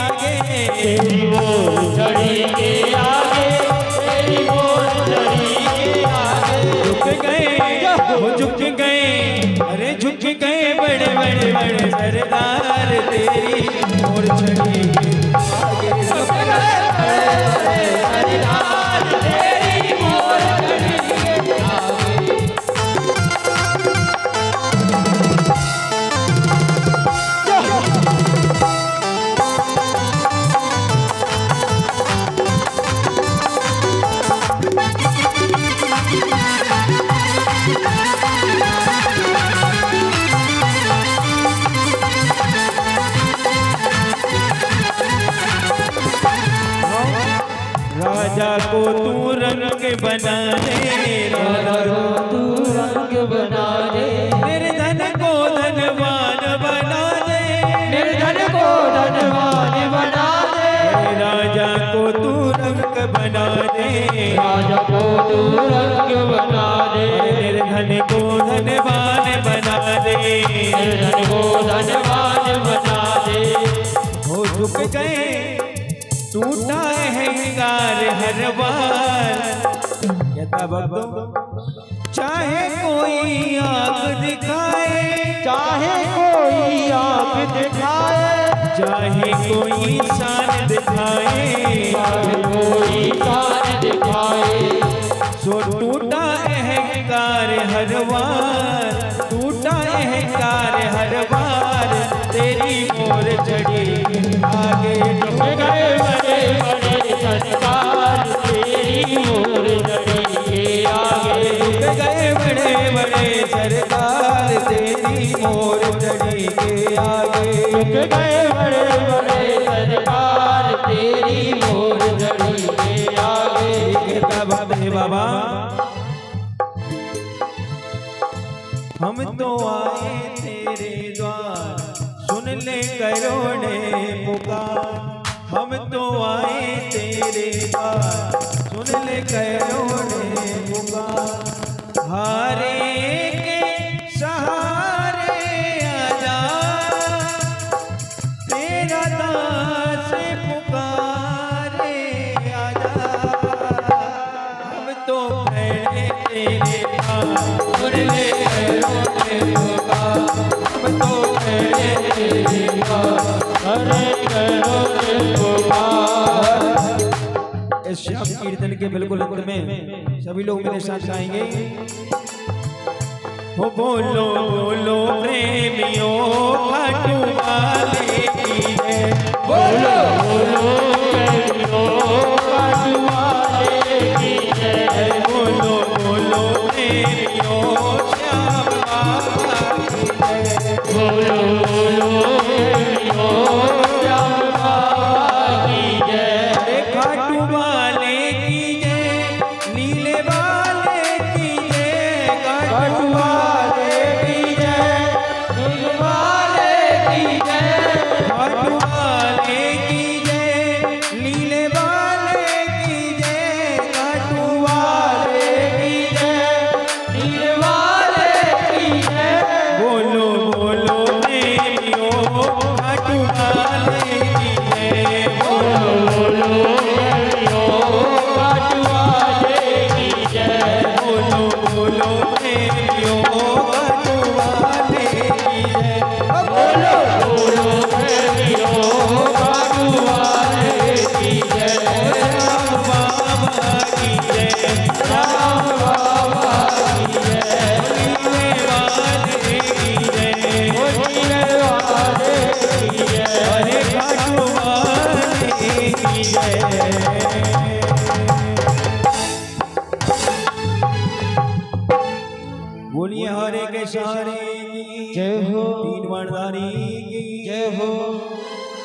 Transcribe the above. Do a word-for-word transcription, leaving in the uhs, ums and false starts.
आगे तेरी मोर छड़ी के आगे तेरी मोर छड़ी के आगे झुक गए वो झुक गए अरे झुक गए बड़े बड़े बड़े सरदार तेरी मोर छड़ी के आगे झुक गए बड़े बड़े सरदार तेरी मोर छड़ी के आगे। राजा को तू रंग बना दे राजा को तू रंग बना दे निर्धन को धनवान बना दे निर्धन को धनवान बना दे राजा को तू रंग बना दे राजा को तू रंग बना दे निर्धन को धनवान बना दे निर्धन को धनवान बना दे। हो झुक गए टूटा अहंकार हर बार कहता भक्तों चाहे कोई आंख दिखाए चाहे कोई आंख दिखाए चाहे कोई शान दिखाए चाहे कोई शान दिखाए सो टूटा अहंकार हर बार टूटा अहंकार हर बार तेरी मोर छड़ी आगे झुक गए बड़े बड़े सरदार तेरी मोर छड़ी के आगे झुक गए बड़े बड़े सरदार तेरी मोर छड़ी के आगे झुक गए बड़े बड़े सरदार तेरी मोर छड़ी के आगे। कहता बाबे बाबा हम तो आए तेरे द्वार सुन ले करोड़े पुकार हम तो आए तेरे द्वार सुन ले करोड़े पुकार हारे के सहारे आजा तेरा दास पुकारे आजा हम तो खड़े तेरे द्वार सुन ले करोड़े पुकार हम तो खड़े तेरे द्वार हरे करोड़े पुकार। इस श्याम कीर्तन के बिल्कुल अंत में सभी लोग मेरे साथ गाएंगे। हो बोलो बोलो प्रेमियों खाटू वाले की है बोलो बोलो प्रेमियों खाटू वाले की है बोलो बोलो प्रेमियों श्याम बाबा की है बोलो बोलो प्रेमियों श्याम बाबा की जय खाटू वाले की जय नीले वाले की जय खाटू वाले की जय नीले वाले की जय खाटू वाले की जय नीले वाले की जय खाटू वाले की जय नीले वाले की जय बोलो बोलो प्रेमियों खाटू वाले की जय बोलो बोलो प्रेमियों खाटू वाले की जय बोलो बोलो प्रेमियों खाटू वाले की जय बोलो बोलो प्रेमियों खाटू वाले की जय राम बाबा की जय राम बाबा की जय नीले वाले की जय नीले वाले की जय हरे खाटू वाले की जय। बोलिए हरे के सहारे की जय हो तीन बाणधारी की जय हो